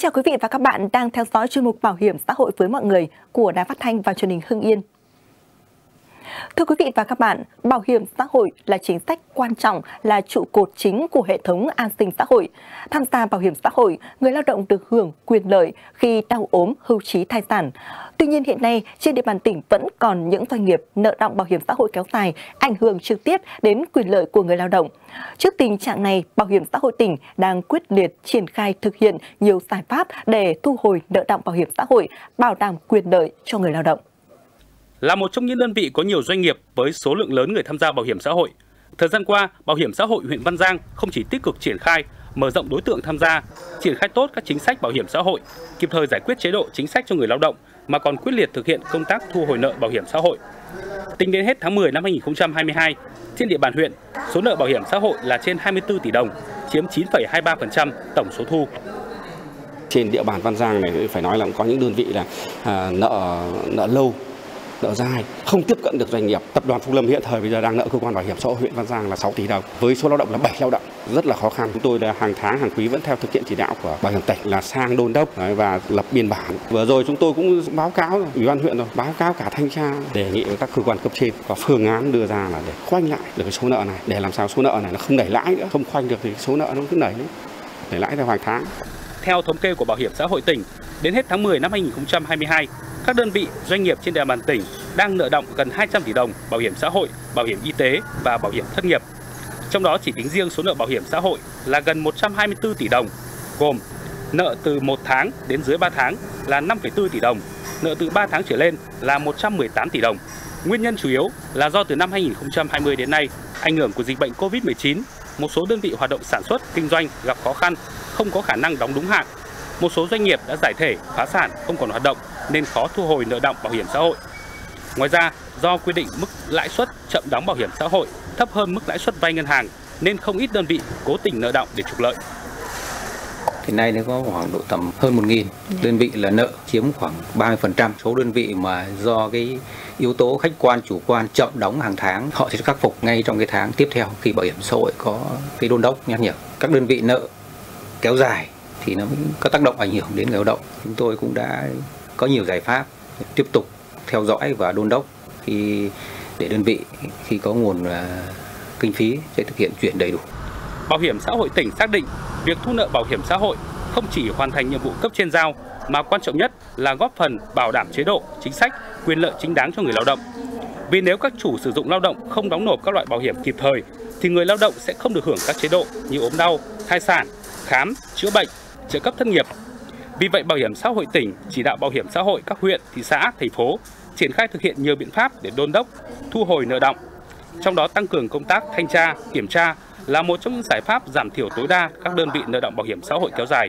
Kính chào quý vị và các bạn đang theo dõi chuyên mục Bảo hiểm xã hội với mọi người của Đài Phát thanh và Truyền hình Hưng Yên. Thưa quý vị và các bạn, bảo hiểm xã hội là chính sách quan trọng, là trụ cột chính của hệ thống an sinh xã hội. Tham gia bảo hiểm xã hội, người lao động được hưởng quyền lợi khi đau ốm, hưu trí, thai sản. Tuy nhiên hiện nay, trên địa bàn tỉnh vẫn còn những doanh nghiệp nợ đọng bảo hiểm xã hội kéo dài, ảnh hưởng trực tiếp đến quyền lợi của người lao động. Trước tình trạng này, Bảo hiểm xã hội tỉnh đang quyết liệt triển khai thực hiện nhiều giải pháp để thu hồi nợ đọng bảo hiểm xã hội, bảo đảm quyền lợi cho người lao động. Là một trong những đơn vị có nhiều doanh nghiệp với số lượng lớn người tham gia bảo hiểm xã hội, thời gian qua, Bảo hiểm xã hội huyện Văn Giang không chỉ tích cực triển khai, mở rộng đối tượng tham gia, triển khai tốt các chính sách bảo hiểm xã hội, kịp thời giải quyết chế độ chính sách cho người lao động, mà còn quyết liệt thực hiện công tác thu hồi nợ bảo hiểm xã hội. Tính đến hết tháng 10 năm 2022, trên địa bàn huyện, số nợ bảo hiểm xã hội là trên 24 tỷ đồng, chiếm 9,23% tổng số thu. Trên địa bàn Văn Giang này phải nói là có những đơn vị là nợ lâu, nợ dài, không tiếp cận được doanh nghiệp. Tập đoàn Phúc Lâm hiện thời bây giờ đang nợ cơ quan bảo hiểm xã hội huyện Văn Giang là 6 tỷ đồng, với số lao động là 7 lao động, rất là khó khăn. Chúng tôi là hàng tháng, hàng quý vẫn theo thực hiện chỉ đạo của bảo hiểm tỉnh là sang đôn đốc và lập biên bản. Vừa rồi chúng tôi cũng báo cáo ủy ban huyện rồi, báo cáo cả thanh tra, đề nghị với các cơ quan cấp trên có phương án đưa ra là để khoanh lại được cái số nợ này, để làm sao số nợ này nó không đẩy lãi nữa, không khoanh được thì số nợ nó cứ đẩy lãi theo hàng tháng. Theo thống kê của Bảo hiểm xã hội tỉnh, đến hết tháng 10 năm 2022, các đơn vị, doanh nghiệp trên địa bàn tỉnh đang nợ đọng gần 200 tỷ đồng bảo hiểm xã hội, bảo hiểm y tế và bảo hiểm thất nghiệp. Trong đó chỉ tính riêng số nợ bảo hiểm xã hội là gần 124 tỷ đồng, gồm nợ từ 1 tháng đến dưới 3 tháng là 5,4 tỷ đồng, nợ từ 3 tháng trở lên là 118 tỷ đồng. Nguyên nhân chủ yếu là do từ năm 2020 đến nay, ảnh hưởng của dịch bệnh Covid-19, một số đơn vị hoạt động sản xuất, kinh doanh gặp khó khăn, không có khả năng đóng đúng hạn. Một số doanh nghiệp đã giải thể, phá sản, không còn hoạt động nên khó thu hồi nợ đọng bảo hiểm xã hội. Ngoài ra, do quy định mức lãi suất chậm đóng bảo hiểm xã hội thấp hơn mức lãi suất vay ngân hàng nên không ít đơn vị cố tình nợ đọng để trục lợi. Hiện nay nó có khoảng độ tầm hơn 1.000 đơn vị là nợ, chiếm khoảng 30%. Số đơn vị mà do cái yếu tố khách quan, chủ quan chậm đóng hàng tháng, họ sẽ khắc phục ngay trong cái tháng tiếp theo khi bảo hiểm xã hội có cái đôn đốc nhắc nhở. Các đơn vị nợ kéo dài thì nó mới có tác động ảnh hưởng đến người lao động. Chúng tôi cũng đã có nhiều giải pháp tiếp tục theo dõi và đôn đốc để đơn vị khi có nguồn kinh phí sẽ thực hiện chuyển đầy đủ. Bảo hiểm xã hội tỉnh xác định việc thu nợ bảo hiểm xã hội không chỉ hoàn thành nhiệm vụ cấp trên giao mà quan trọng nhất là góp phần bảo đảm chế độ, chính sách, quyền lợi chính đáng cho người lao động. Vì nếu các chủ sử dụng lao động không đóng nộp các loại bảo hiểm kịp thời thì người lao động sẽ không được hưởng các chế độ như ốm đau, thai sản, khám, chữa bệnh, trợ cấp thất nghiệp. Vì vậy, Bảo hiểm xã hội tỉnh chỉ đạo bảo hiểm xã hội các huyện, thị xã, thành phố triển khai thực hiện nhiều biện pháp để đôn đốc, thu hồi nợ đọng. Trong đó tăng cường công tác thanh tra, kiểm tra là một trong những giải pháp giảm thiểu tối đa các đơn vị nợ đọng bảo hiểm xã hội kéo dài.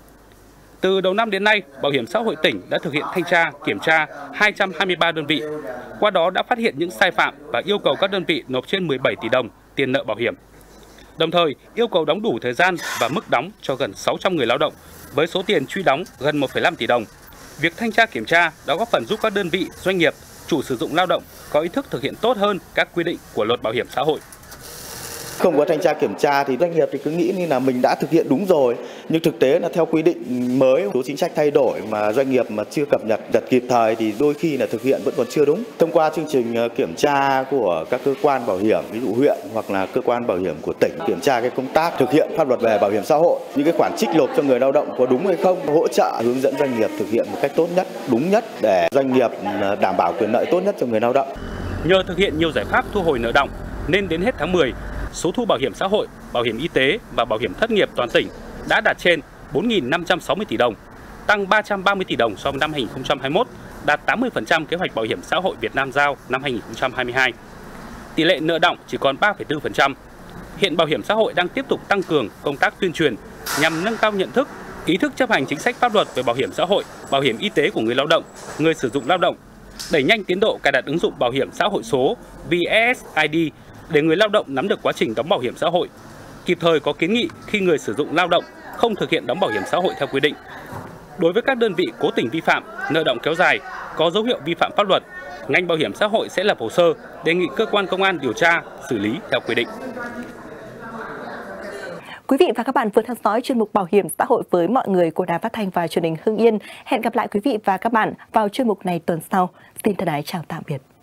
Từ đầu năm đến nay, Bảo hiểm xã hội tỉnh đã thực hiện thanh tra, kiểm tra 223 đơn vị. Qua đó đã phát hiện những sai phạm và yêu cầu các đơn vị nộp trên 17 tỷ đồng tiền nợ bảo hiểm. Đồng thời, yêu cầu đóng đủ thời gian và mức đóng cho gần 600 người lao động với số tiền truy đóng gần 1,5 tỷ đồng. Việc thanh tra kiểm tra đã góp phần giúp các đơn vị, doanh nghiệp, chủ sử dụng lao động có ý thức thực hiện tốt hơn các quy định của Luật Bảo hiểm xã hội. Không có thanh tra kiểm tra thì doanh nghiệp thì cứ nghĩ như là mình đã thực hiện đúng rồi, nhưng thực tế là theo quy định mới, số chính sách thay đổi mà doanh nghiệp mà chưa cập nhật kịp thời thì đôi khi là thực hiện vẫn còn chưa đúng. Thông qua chương trình kiểm tra của các cơ quan bảo hiểm, ví dụ huyện hoặc là cơ quan bảo hiểm của tỉnh, kiểm tra cái công tác thực hiện pháp luật về bảo hiểm xã hội, những cái khoản trích nộp cho người lao động có đúng hay không, hỗ trợ hướng dẫn doanh nghiệp thực hiện một cách tốt nhất, đúng nhất để doanh nghiệp đảm bảo quyền lợi tốt nhất cho người lao động. Nhờ thực hiện nhiều giải pháp thu hồi nợ đọng nên đến hết tháng 10, số thu bảo hiểm xã hội, bảo hiểm y tế và bảo hiểm thất nghiệp toàn tỉnh đã đạt trên 4.560 tỷ đồng, tăng 330 tỷ đồng so với năm 2021, đạt 80% kế hoạch bảo hiểm xã hội Việt Nam giao năm 2022. Tỷ lệ nợ đọng chỉ còn 3,4%. Hiện Bảo hiểm xã hội đang tiếp tục tăng cường công tác tuyên truyền nhằm nâng cao nhận thức, ý thức chấp hành chính sách pháp luật về bảo hiểm xã hội, bảo hiểm y tế của người lao động, người sử dụng lao động, đẩy nhanh tiến độ cài đặt ứng dụng bảo hiểm xã hội số VSSID để người lao động nắm được quá trình đóng bảo hiểm xã hội, kịp thời có kiến nghị khi người sử dụng lao động không thực hiện đóng bảo hiểm xã hội theo quy định. Đối với các đơn vị cố tình vi phạm, nợ đọng kéo dài, có dấu hiệu vi phạm pháp luật, ngành bảo hiểm xã hội sẽ lập hồ sơ đề nghị cơ quan công an điều tra, xử lý theo quy định. Quý vị và các bạn vừa theo dõi chuyên mục Bảo hiểm xã hội với mọi người của Đài Phát thanh và Truyền hình Hưng Yên. Hẹn gặp lại quý vị và các bạn vào chuyên mục này tuần sau. Xin thân ái chào tạm biệt.